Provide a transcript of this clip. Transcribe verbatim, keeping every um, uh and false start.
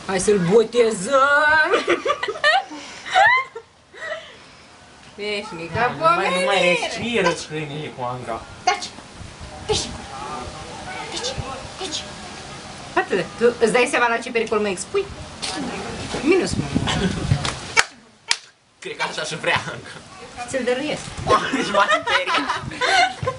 Hai să-l botezăm! Veșnica pomenire! Nu mai respiră câinele cu Anca. Taci! Taci! Taci! Taci! Atât, tu îți dai seama la ce pericol mă expui? Minus, mă. Cred că așa și vrea Anca. Ți-l dăruiesc. Deci m-a speriat.